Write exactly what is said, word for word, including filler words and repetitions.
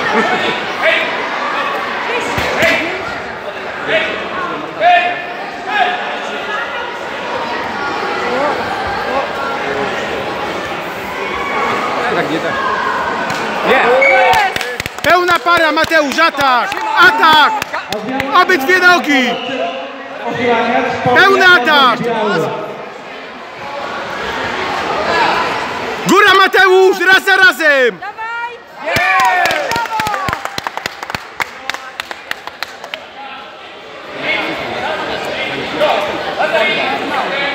Tak, nie tak. Nie! Pełna para, Mateusz, atak! Atak! Obydwie nogi! Pełny atak! Góra, Mateusz! Raz za razem! Dawaj! Brawo!